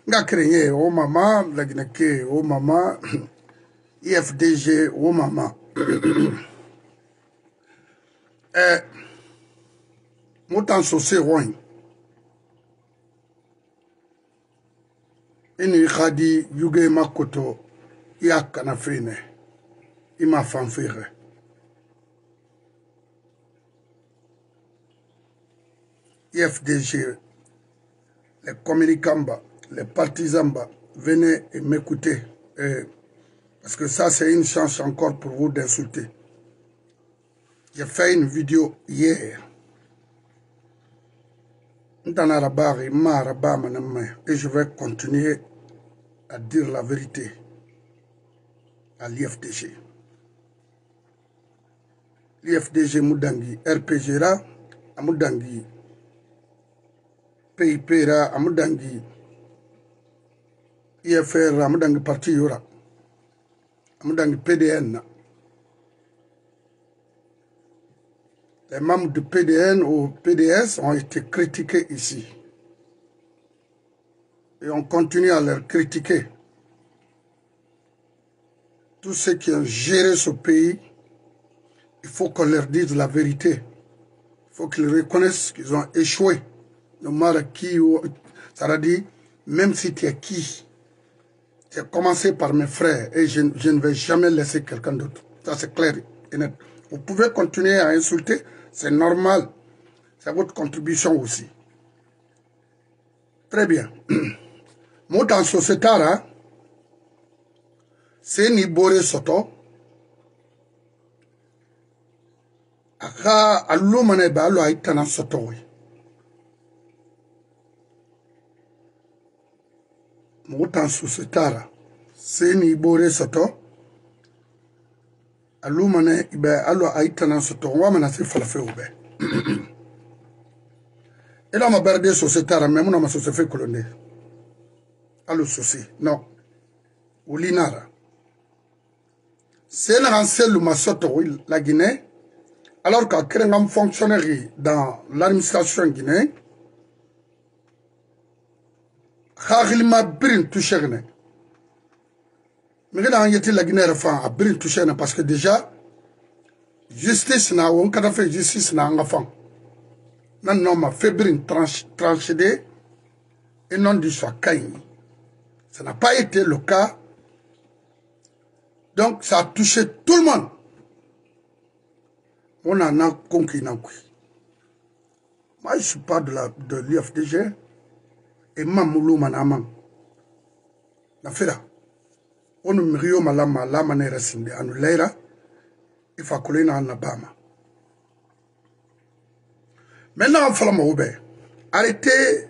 nga créé au mama la gineke au mama IFDG au mama Moutan sosé roin ini khadi yuge makoto ya kanafine ima fanfire IFDG les communicants les partisans venez et m'écouter parce que ça c'est une chance encore pour vous d'insulter. J'ai fait une vidéo hier. Et je vais continuer à dire la vérité à l'IFDG. L'IFDG Moudangi, RPG Ra, Moudangi, PIP Ra, Moudangi, IFR Ra, Moudangi Parti Yora, Moudangi PDN. Les membres du PDN ou PDS ont été critiqués ici. Et on continue à leur critiquer. Tous ceux qui ont géré ce pays, il faut qu'on leur dise la vérité. Il faut qu'ils reconnaissent qu'ils ont échoué. No matter qui, ça veut dire, même si tu es qui, j'ai commencé par mes frères et je ne vais jamais laisser quelqu'un d'autre. Ça c'est clair et net. Vous pouvez continuer à insulter. C'est normal. C'est votre contribution aussi. Très bien. Moi, dans ce société, c'est ni boré soto. Aka allo mane ba allo aitana soto oui. Moi, dans ce société, c'est ni boré soto. Allo mane ba allo aitana soto. Wa mana se falafé oube. Et là, ma berde société, même on a ma société colonée. Allo souci, non. Ou l'inara. C'est un seul masoto, la Guinée. Alors qu'à créer un fonctionnaire dans l'administration guinéenne, Khalima Brin touché. Mais là, il y a la Guinée à Brin touché parce que déjà, justice n'a on pas fait justice n'a pas fait. Non, non, ma fait Brin tranché et non du soit Kaini. Ça n'a pas été le cas. Donc, ça a touché tout le monde. On en a conquis. Moi, je ne suis pas de l'IFDG. Et Mamoulou Manaman. La fera. On ne m'rio malama la manera sinde. Anu leira. Il faut que l'on ait un Abama. Maintenant, il faut arrêtez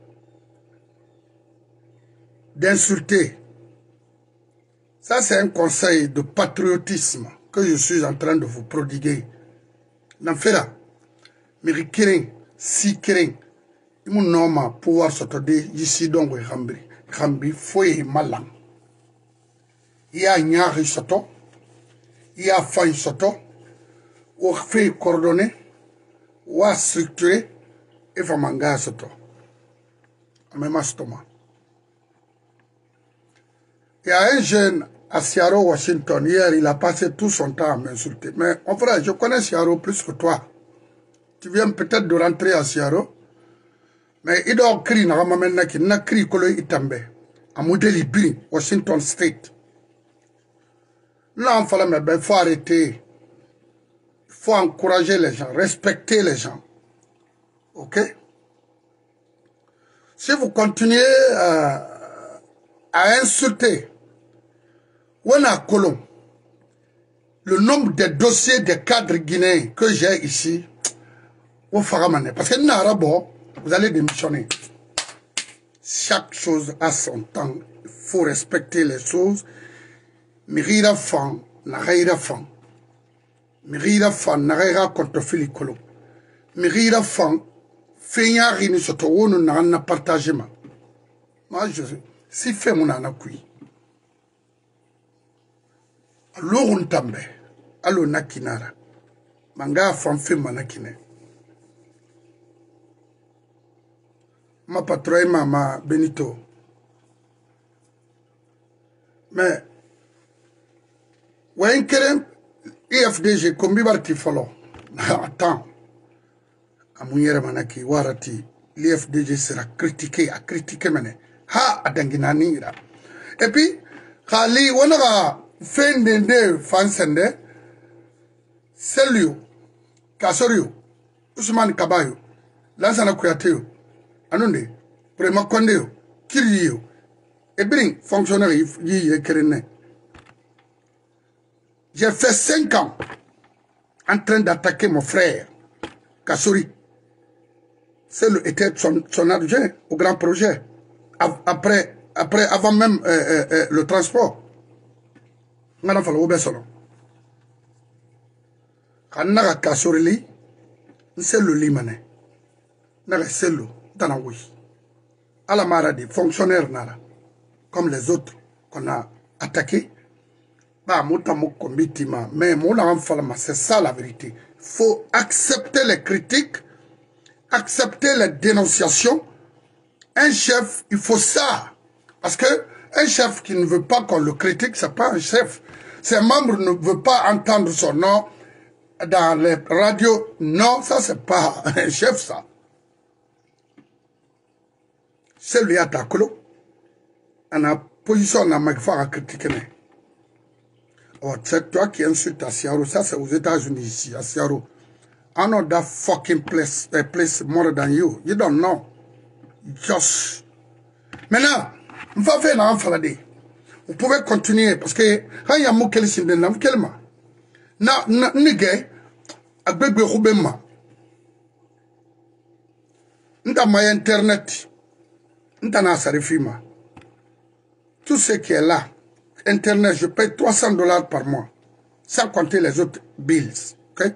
d'insulter. Ça, c'est un conseil de patriotisme que je suis en train de vous prodiguer. N'affaire, Mérikirin, Sikirin, il mon nom pouvoir s'attarder ici donc Rambi, Foye Malang. Il y a Nyari Soto, il y a Faye Soto, ou fait coordonné, ou a structuré, et Famanga Soto. Même Stoma. Il y a un jeune à Seattle, Washington, hier, il a passé tout son temps à m'insulter. Mais mon frère, je connais Seattle plus que toi. Tu viens peut-être de rentrer à Seattle. Mais il doit crier, il n'a crié que le Itambe. À modèle Ibri, Washington State. Là, il faut arrêter. Il faut encourager les gens, respecter les gens. Ok? Si vous continuez à insulter, on a Colomb. Le nombre de dossiers des cadres guinéens que j'ai ici, au Faramane. Parce que Narabo, vous allez démissionner. Chaque chose a son temps. Il faut respecter les choses. Mirira fan, Naraira fan. Mirira fan, Naraira contre Filicolo. Mirira fan, Fenyari ni soto wonu na partagé ma. Moi, je si fait mon anakui. Allo Ntambe, allo Nakinara. Manga fan fait manakine. Ma patrouille, Mama Benito. Mais, ouais, un IFDG, combi barti follow. Attends. À Mounière Manaki, Warati, l'IFDG sera critiqué, à critiquer mené. Ha, à Danginani. Et puis, Kali, on a fait des fansende, Selio, Kasorio, Ousmane Kabayo, Lansana Kouyateyo, Anonde, Prema Kondeo, Kiriyo, et bring fonctionnaire yi Kerene. J'ai fait 5 ans en train d'attaquer mon frère, Kassori. C'est était son adjoint au grand projet. Avant même le transport. On a fait le Obesono. Quand on a Kassori, c'est le Limané. C'est le Tanaoui. À la maladie, fonctionnaire nara, comme les autres qu'on a attaqués. Bah, mais c'est ça la vérité. Il faut accepter les critiques, accepter les dénonciations. Un chef, il faut ça. Parce que un chef qui ne veut pas qu'on le critique, c'est pas un chef. Ses membres ne veulent pas entendre son nom dans les radios. Non, ça c'est pas un chef, ça. C'est lui à Takolo. On a position on a magnifique à critiquer. Oh, c'est toi qui insulte à Siaro. Ça, c'est aux États-Unis ici, à Siaro. I know that fucking place, more than you. You don't know. Just. Maintenant, on va faire un faladé. Vous pouvez continuer parce que quand il y a un mot qui est dans le calme, nige, à bébé Roubema, dans ma internet, dans la sarifima, tout ce qui est là. Internet, je paye $300 par mois, sans compter les autres bills. Ok?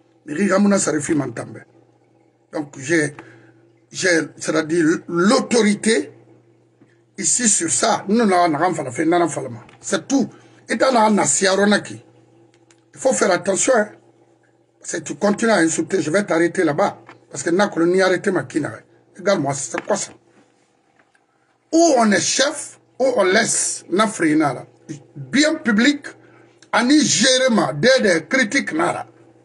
Donc, j'ai c'est-à-dire l'autorité ici sur ça. C'est tout. Et il faut faire attention. Hein. Si tu continues à insulter, je vais t'arrêter là-bas. Parce que n'a ni arrêté ma kinare. Regarde-moi, c'est quoi ça? Ou on est chef, ou on laisse Nafrinara. Bien public, ani gérement des critiques nara.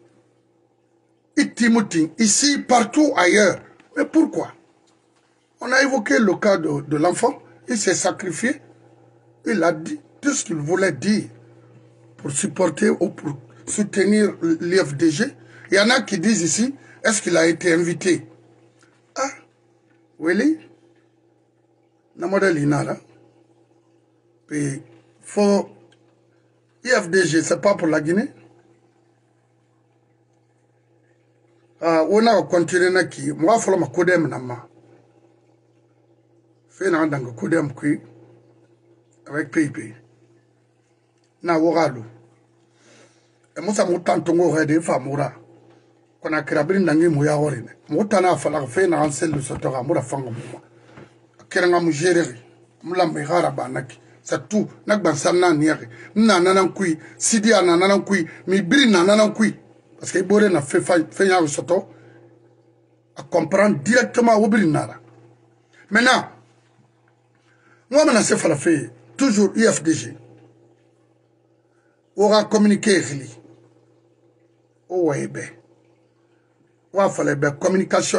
Ici, partout ailleurs. Mais pourquoi? On a évoqué le cas de l'enfant. Il s'est sacrifié. Il a dit tout ce qu'il voulait dire pour supporter ou pour soutenir l'IFDG. Il y en a qui disent ici, est-ce qu'il a été invité? Ah, oui, Namodelinara. Puis, faut IFDG, c'est pas pour la Guinée. On a continué na qui, moi, faut ma kodem nama. Fait na dans kodem qui, avec PIP. Na wogalo. Et moi, ça m'a tant tongo rede famura. Qu'on a créé nangi mouya orine. Moutana fala fait na ansel le sotora, moura fanga mouma. Kérenga mougéré, moula mehara banaki. C'est tout. Nak bansana niere. Nanana kui, Sidi anana kui, mi bri nanana kui. Parce que Ibore n'a fait un soto à comprendre directement au Brinara. Maintenant, moi, je fait toujours IFDG. On va communiquer. On va faire la communication.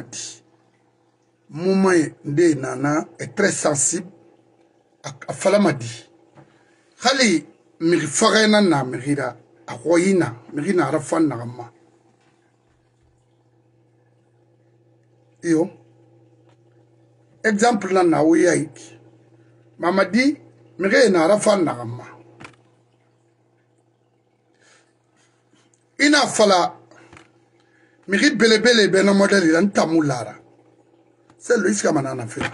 Moment de nana est très sensible à Falamadi. Khali, mi farena na mirira. Aroyina, mirina arafan narama. Yo, exemple na naouya iki. Mamadi, mirina arafan narama. Ina fala, miri belebele bena modèle il tamulara. C'est lui qui a fait.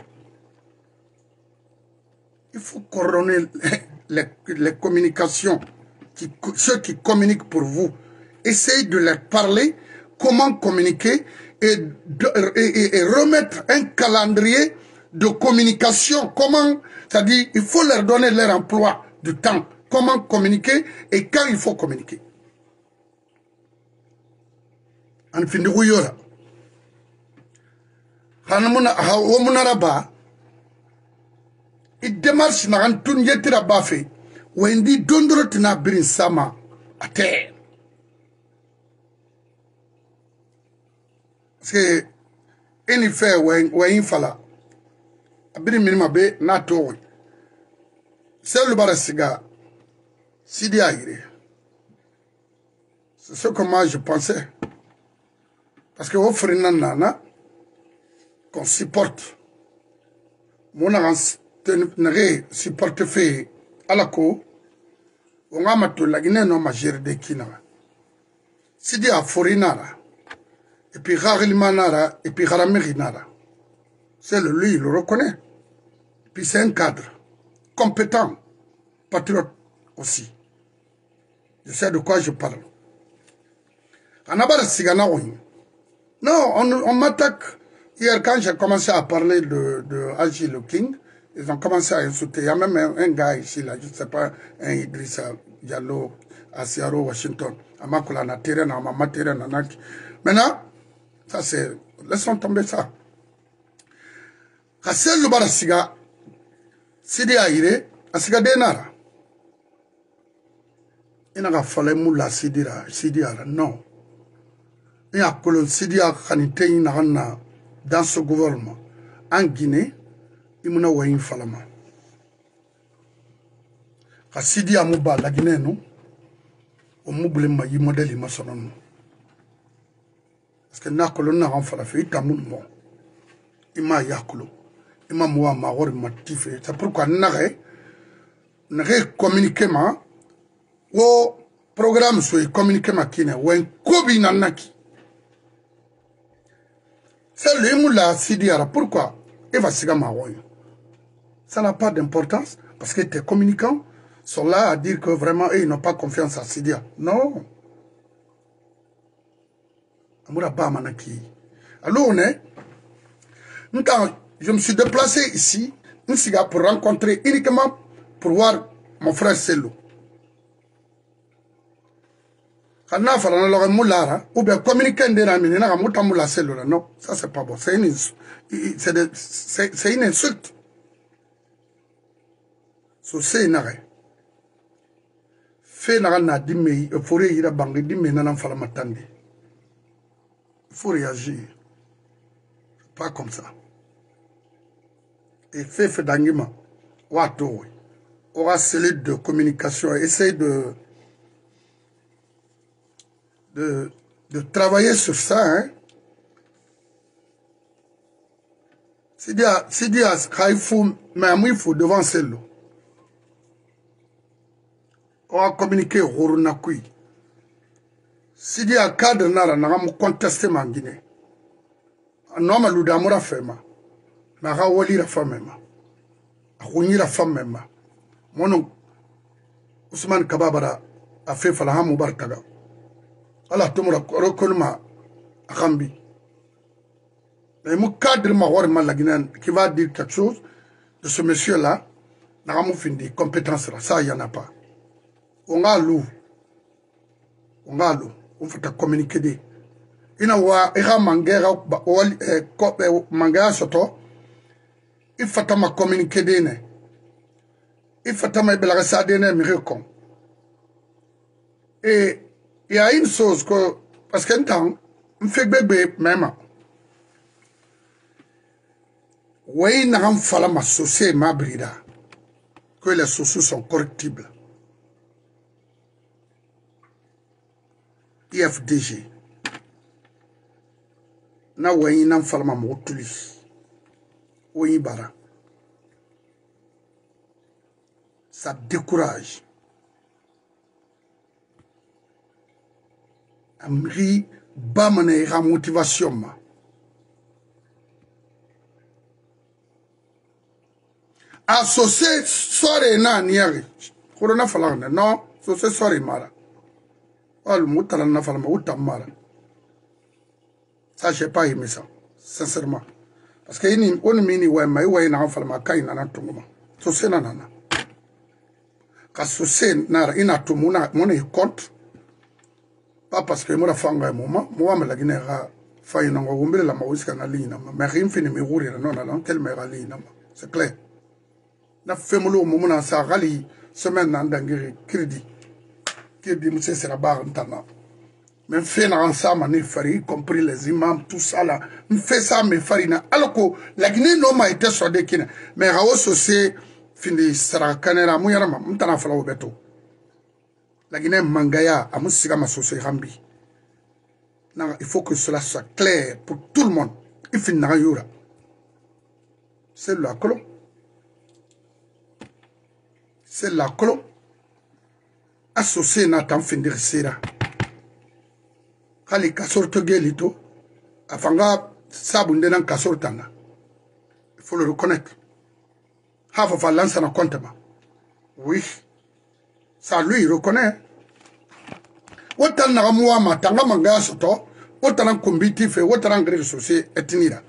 Il faut coordonner les communications. Ceux qui communiquent pour vous, essayez de leur parler comment communiquer et remettre un calendrier de communication. Comment, c'est-à-dire, il faut leur donner leur emploi du temps. Comment communiquer et quand il faut communiquer. En fin de compte, il démarche na antun yetira bafe wendi dondro tina birin sama ate parce que eni fait wen fala birin minima be na to c'est le barasiga Sidi Aïré. C'est ce que moi je pensais. Parce que au Nana, qu'on supporte. Mon supporte fait à la cour. On a matou la Guinée non majeur de Kina. Sidi a Forinara. Et puis Rarimanara. Et puis Ramirinara. C'est lui, il le reconnaît. Et puis c'est un cadre. Compétent. Patriote aussi. Je sais de quoi je parle. Non, on m'attaque. Hier, quand j'ai commencé à parler de Agile King, ils ont commencé à insulter. Il y a même un gars ici, là, je ne sais pas, un Idrissa Diallo, à Seattle, Washington. Maintenant, ça c'est... Laissons tomber ça. Kassel Lubarasiga, Sidi Aïré, Asiga Denara. Il n'a pas fallu moula Sidi Ara, non. Il y a que le Sidi Ara dans ce gouvernement. En Guinée, il y a un falama. Quand Sidi Amouba, la Guinée, non, on m'oublie ma y modèle, il m'a sonné. Parce que n'a que l'on a un falafé, il t'a moun bon. Il m'a yakolo. Il m'a moua ma hori matifé. C'est pourquoi n'a communiqué ma. Wo programme soit communiqué makine ou un kobi nanaki. C'est le moula Sidi Ara. Pourquoi? Il va siga maroy. Ça n'a pas d'importance parce que tes communicants sont là à dire que vraiment ils n'ont pas confiance à Sidi Ara. Non. Amoura ba manaki. Alors on est. Je me suis déplacé ici, pour rencontrer uniquement pour voir mon frère Selou. Quand on a fait un moulara, ou bien communiquer non, ça c'est pas bon. C'est une insulte. C'est une arrêt. Fait n'a dit mais il faut réagir bangi dit mais n'en fala matandi. Il faut réagir. Pas comme ça. Et fait d'angima. Wato. Aura cellule de communication. Essaye de travailler sur ça, hein. C'est dire qu'il faut, mais il faut devant celle-là. On va communiquer au Ronakui. C'est dire cadre nara n'a pas contesté ma Guinée. Un homme a l'oudamura fema. N'a pas wali la femme même. A rouni la femme même. Mon oncle Ousmane Kababara a fait Falaham Oubartaga. Allah tomora recolma Rambi. Mais mon cadre m'a la Guinée qui va dire quelque chose de ce monsieur-là, n'a pas fini compétence là, ça il y en a pas. On a l'eau, on fait communiquer des. Il wa ira mangera mangera soto. Il faut ma communiquer des ne. Il faut ma belagasa des ne miricon. Et il y a une chose que, parce qu'un temps, on fait bébé même. Oui, n'a pas fallu m'associer ma brida. Que les sociaux sont correctibles. IFDG. Na oui, n'a pas fallu m'autuli. Oui, bara. Ça décourage. Amri bamane ra motivation ma. Associé sore na niari. Corona falana non, associé sore mara. Al mutala na falama utamara. Ça j'ai pas aimé ça, sincèrement. Parce que on mini ouais mais ouais na falama kaina na tunguma. Associé na nana. Associé na ina tumuna mon compte. Pas parce que moi, je moment, moi, je suis c'est clair. na femolo momuna sa gali semaine nan dangiri crédit monsieur sera bar ntana mais fait na ensemble ni fari y compris les imams tout ça là on fait ça mais farina alors que la Guinée non m'a été soldé kina mais rawo c'est fini sera kanera mu yarama mtana fala obeto la Guinée mangaya amu siga masose rambi non il faut que cela soit clair pour tout le monde il finit na yura c'est la colon c'est la colon associé na tan finir sera kali kasor to gelito afanga sabunde nan kasor tanga il faut le reconnaître half of lance na comptable oui ça lui il reconnaît wotan na muwa matanga manga soto wotan kombiti fe wotan ngri associé etinira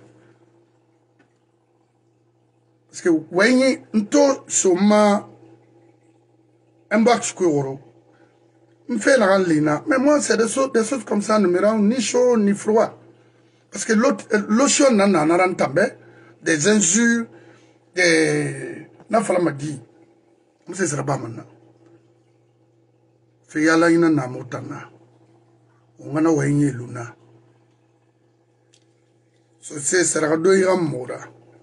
parce que wenyi nto soma embarque kuoro fait la lina mais moi c'est des choses comme ça ne me rendent ni chaud ni froid parce que l'eau chaude n'a pas des injures des n'a pas m'a dit c'est ça pas maintenant fait yala ina na motana on a wayne luna so c'est ça rado ira mora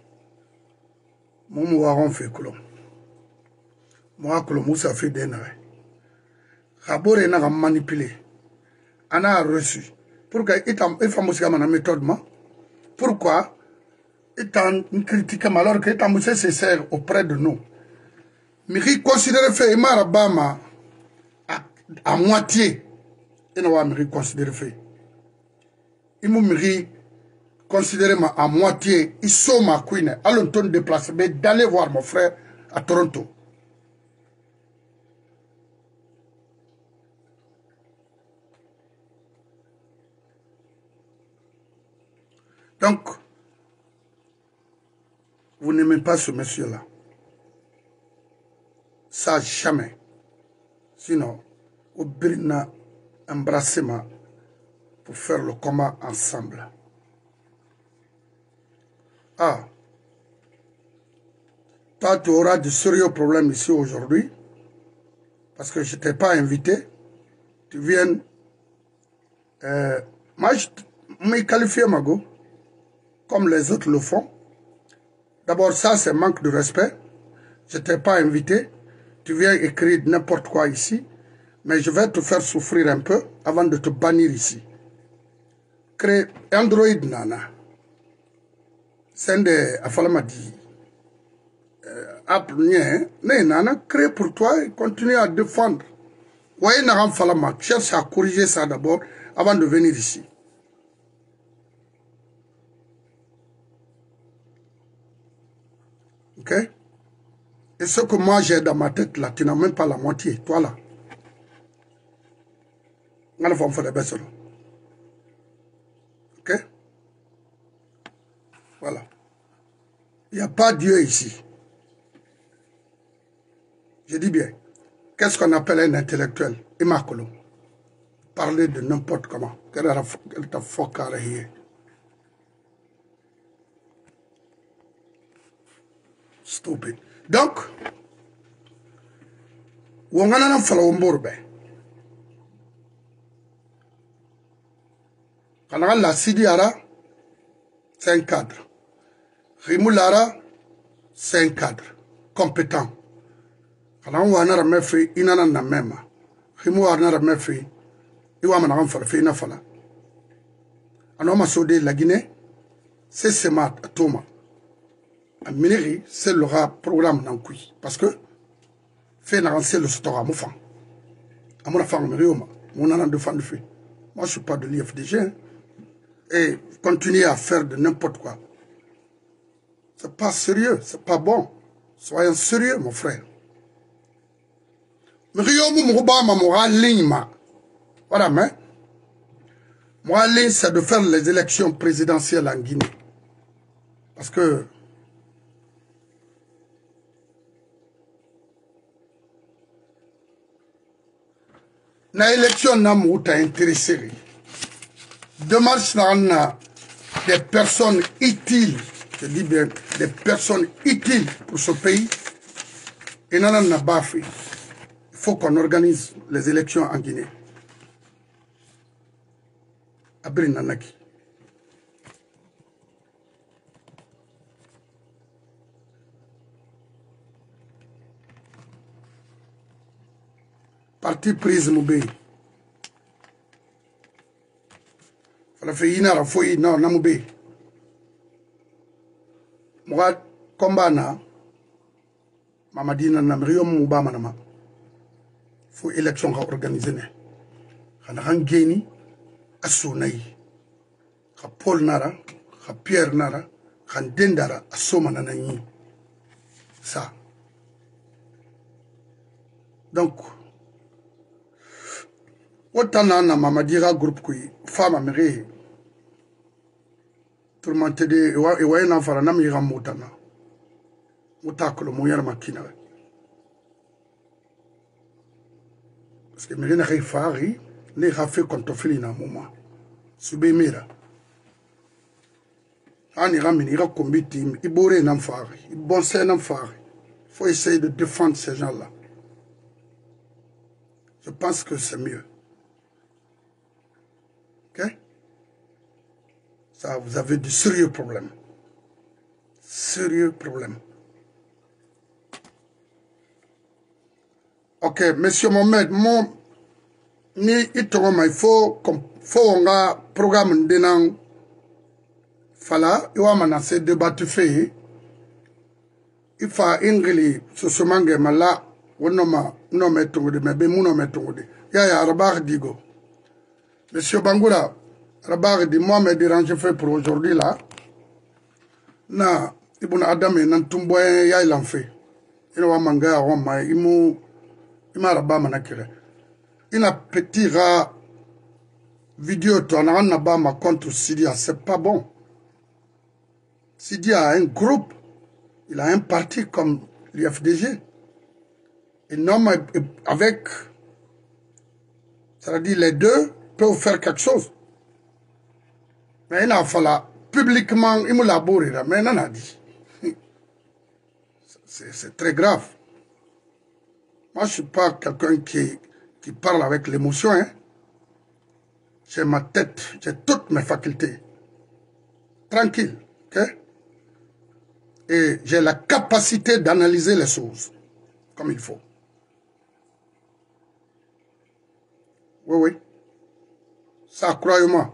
mon waron fait colon moi colon musa fait dena Rabore n'a manipulé. On a reçu. Pourquoi il faut musique ma méthode ma? Pourquoi il une critique alors que il musique sincère auprès de nous. Miri considère fait Marabama à moitié. Il n'a pas miri considéré fait. Il m'a miri considéré ma à moitié. Il saut ma queen. Alors on déplace d'aller voir mon frère à Toronto. Donc, vous n'aimez pas ce monsieur-là. Ça, jamais. Sinon, au Brina, embrassez-moi pour faire le combat ensemble. Ah. Toi, tu auras de sérieux problèmes ici aujourd'hui. Parce que je ne t'ai pas invité. Tu viens... moi, je me qualifie, Mago. Comme les autres le font. D'abord, ça, c'est manque de respect. Je ne t'ai pas invité. Tu viens écrire n'importe quoi ici. Mais je vais te faire souffrir un peu avant de te bannir ici. Crée Android Nana. C'est de Afalama dit. App Nana, crée pour toi et continue à défendre. Voyez Naram Falama, cherche à corriger ça d'abord avant de venir ici. Ok? Et ce que moi j'ai dans ma tête là, tu n'as même pas la moitié, toi là. Ok? Voilà. Il n'y a pas Dieu ici. Je dis bien. Qu'est-ce qu'on appelle un intellectuel? Imakolo. Parler de n'importe comment. Quelle est ta fuck out of here? Stupid. Donc, on a un falomborbe. Quand on a la Sidiara, c'est un cadre. Rimoulara, c'est un cadre compétent. Quand on a un mefi, il n'en a même. Rimou a un mefi, il va m'en faire fait une affaire. On a soudé la Guinée, c'est Semat, Thomas. A Mineri, c'est le programme Nankui. Parce que, fait n'avancer le store à mon fan. À mon enfant, mon an de fan de fait. Moi, je ne suis pas de l'IFDG. Hein. Et continuer à faire de n'importe quoi. C'est pas sérieux, c'est pas bon. Soyons sérieux, mon frère. Voilà, mais. Moi, ligne, c'est de faire les élections présidentielles en Guinée. Parce que. Na élection n'a pas intéressé. Démarche n'a des personnes utiles, je dis bien, des personnes utiles pour ce pays. Et nana n'a pas fait. Il faut qu'on organise les élections en Guinée. Abri nanaki. Parti prise Moubé. Fala fait inara foi non na Moubé. Moi combat na Mamadina na Rio Moubama na ma. Faut élection organiser ne. Xana xan geni asonay. Xa Paul nara, xa Pierre nara, xan dendara asoma na ni. Ça. Donc autant na Mamadira groupe qui femme américaine tout le monde te dit et ouais na fara na mi ramutana mutakolo moyar makina parce que mérina kay fari les rafé contre filina moment sube mira ani ramini ra kombiti ibore na fari bon c'est na fari faut essayer de défendre ces gens là je pense que c'est mieux. Ok? Ça, vous avez de sérieux problèmes. Sérieux problèmes. Ok, monsieur Mohamed, il faut un programme de Fala, il y a ces débats fait. Il faut ingérer ce semangue mala, ou non mettre mais ben mon mettre. Ya Rabar Digo. Monsieur Bangoura, Rabar dit moi me dérange fait pour aujourd'hui là. Na Ibn Adam et Nantumboy ya il en fait. Il va manger à Rome, il m'a rabat manakire. Il a petit rat vidéo ton a pas ma contre Sidia, c'est pas bon. Sidia a un groupe, il a un parti comme l'UFDG. Et non avec, c'est-à-dire les deux peuvent faire quelque chose. Mais il a fallu publiquement, il me l'a bourré, mais il en a dit. C'est très grave. Moi, je ne suis pas quelqu'un qui parle avec l'émotion. Hein. J'ai ma tête, j'ai toutes mes facultés. Tranquille. Okay? Et j'ai la capacité d'analyser les choses comme il faut. Oui, oui. Ça, croyez-moi.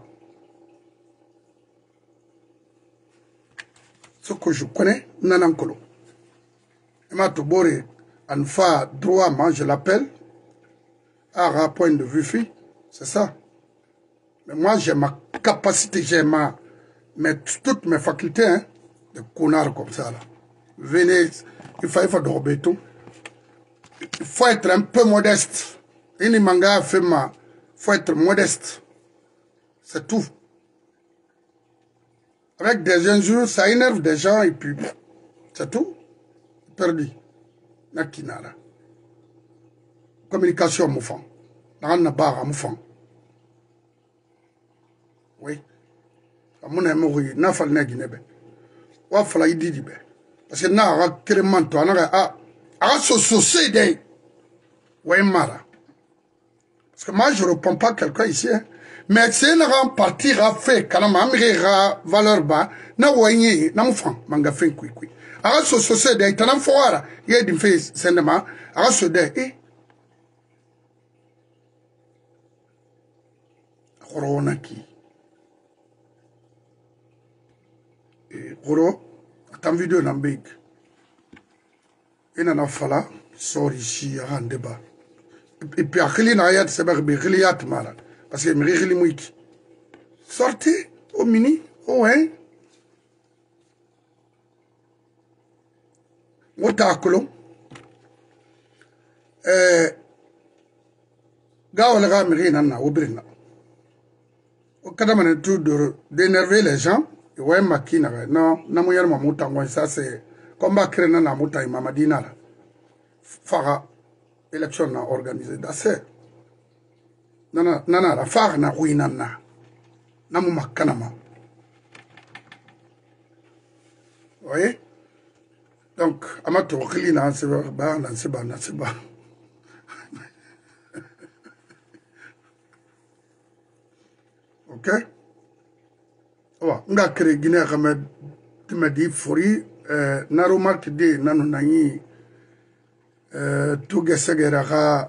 Ce que je connais, Nanankolo. Et ma Tobore, Anfa droit, moi je l'appelle, à point de vue, c'est ça. Mais moi j'ai ma capacité, j'ai toutes mes facultés, hein, de connard comme ça là. Venez, il faut dormir tout. Il faut être un peu modeste. Il manga fait faut être modeste. C'est tout. Avec des injures, ça énerve des gens et puis c'est tout. Perdu. Nakinara. Communication moufant. N'a pas moufant. Oui. Mon ami, n'a pas le néginebe. Wa fala idi dibe. Parce que n'a pas crément toi, n'a pas société. Ouais mara. Parce que moi je ne réponds pas à quelqu'un ici. Hein. Mais c'est un parti à fait, quand on a valeur bas, na wanye, na moufant, manga fin kui. Alors ce société est un foire, il y a des faits seulement, alors ce dé, Ronaki. Et Roro, attends vidéo n'ambig. Il n'en a fallu, sort ici, à un débat. Et puis à Khili Nayat, c'est bien, Khiliat Mara. Parce que Khili Mouiki. Sortez au mini, au hein. Motakolo. Gawalaga Mirina, Obrina. Au cadre d'énerver les gens, et ouais, Makina, non, Namouyar Mamouta, ça c'est combat Krena Namouta et Mamadina. Fara, élection organisée d'assez. Nana, la Fara na Ruinana. Namouma Kanama. Vous voyez? Donc, amato khili na seba ba na seba na seba. OK? Wa nga kre Guinée Ahmed timadi fori na remarque de nanu nani tuge segera ga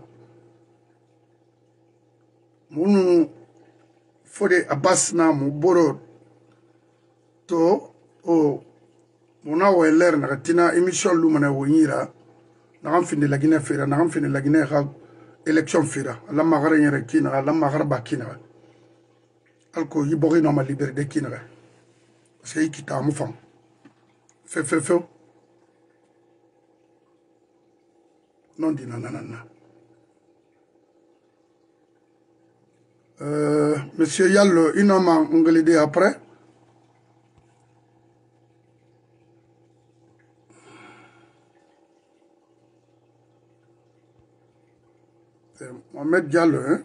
munu fode Abbas na mu boro to o mona weller na tina émission lumana wonyira na kan fini la Guinée fera na kan fini la Guinée ga élection fera la magara nyere kina la magara bakina alko yibori na ma liberté kina parce que kita mu fam fe non di nanana monsieur Yallo inoma ngelide après Mohamed Diallo, hein?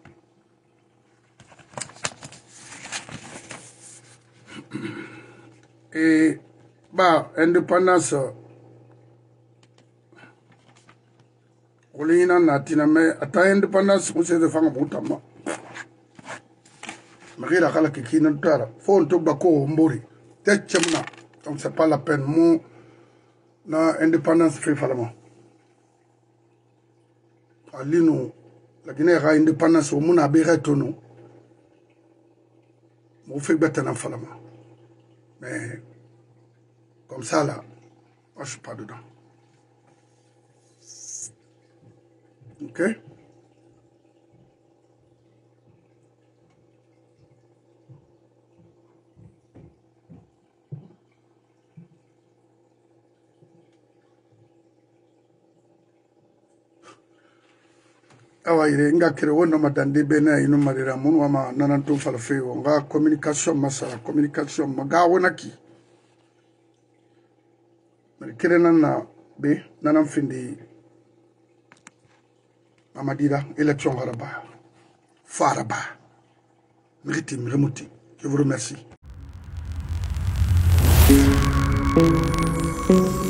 Et bah, indépendance, on est natina, mais à indépendance, on s'est de faire un bout de temps. Mais la cala qui n'a pas, faut un truc bako mbori. Tête chemna, donc c'est pas la peine. Mon na indépendance fait facilement. Alino, la Guinée a indépendance au monde à Bérétono. Mon fait bête en facilement. Mais comme ça là, moi je suis pas dedans. OK? Awaire nga kere wona madande bena ino marira mun wama nananto falfe nga communication masala communication maga wona ki mais kere nana be nanan findi amadira élection haraba faraba mérite remonter. Je vous remercie.